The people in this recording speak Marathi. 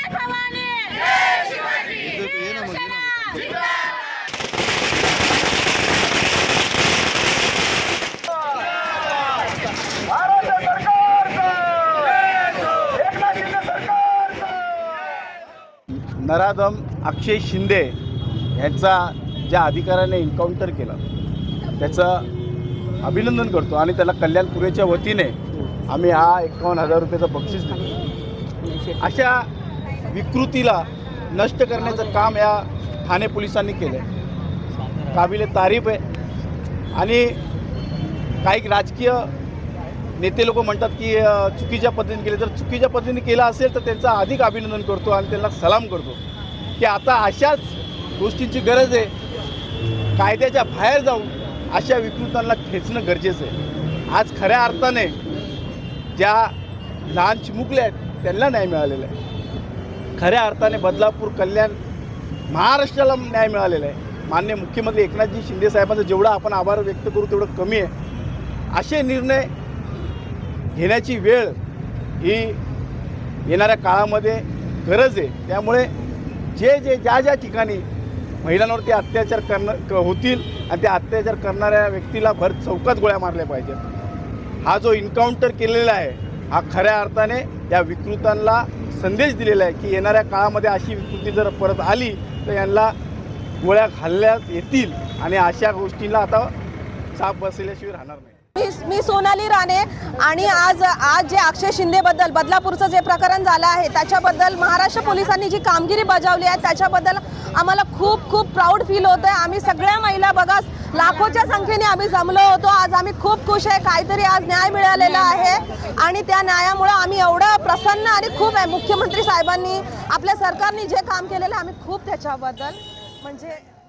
नराधम अक्षय शिंदे यांचा ज्या अधिकाऱ्याने एन्काउंटर केलं त्याचं अभिनंदन करतो आणि त्याला कल्याणपुरेच्या वतीने आम्ही हा 51,000 रुपयाचं बक्षीस देतो। अशा विकृतीला नष्ट करण्याचं काम या ठाणे पोलिसांनी केलं, काबिले तारीफ आहे। आणि काही राजकीय नेते लोक म्हणतात की चुकीच्या पद्धतीने केले, जर चुकीच्या पद्धतीने केलं असेल तर त्यांचं अधिक अभिनंदन करतो आणि त्यांना सलाम करतो की आता अशाच गोष्टींची गरज आहे। कायद्याच्या बाहेर जाऊन अशा विकृतांना खेचणं गरजेचं आहे। आज खऱ्या अर्थाने ज्या लहान चिमुकले आहेत त्यांना न्याय मिळालेला आहे। खऱ्या अर्थाने बदलापूर कल्याण महाराष्ट्राला न्याय मिळालेला आहे। माननीय मुख्यमंत्री एकनाथजी शिंदे साहेबांचं जेवढा आपण आभार व्यक्त करू तेवढं कमी आहे। असे निर्णय घेण्याची वेळ ही येणाऱ्या काळामध्ये गरज आहे। त्यामुळे ज्या ठिकाणी महिलांवरती अत्याचार होतील आणि त्या अत्याचार करणाऱ्या व्यक्तीला भर चौकात गोळ्या मारल्या पाहिजेत। हा जो एन्काउंटर केलेला आहे हा खऱ्या अर्थाने या विकृतांना संदेश दिलेला आहे की येणाऱ्या काळामध्ये अशी विकृती जर परत आली तर यांना गोळ्या घालण्यात येतील आणि अशा गोष्टींना आता चाप बसल्याशिवाय राहणार नाही। मी सोनाली राणे आणि आज जे अक्षय शिंदे बद्दल बदलापूरचं जे प्रकरण झालं आहे त्याच्याबद्दल महाराष्ट्र पोलिसांनी जी कामगिरी बजावली आहे त्याच्याबद्दल आम्हाला खूप प्राऊड फील होतं आहे। आम्ही सगळ्या महिला बघा लाखोच्या संख्येने आम्ही जमलो होतो। आज आम्ही खूप खुश आहे, काहीतरी आज न्याय मिळालेला आहे आणि त्या न्यायामुळे आम्ही एवढं प्रसन्न आणि खूप आहे। मुख्यमंत्री साहेबांनी आपल्या सरकारने जे काम केलेलं आम्ही खूप त्याच्याबद्दल म्हणजे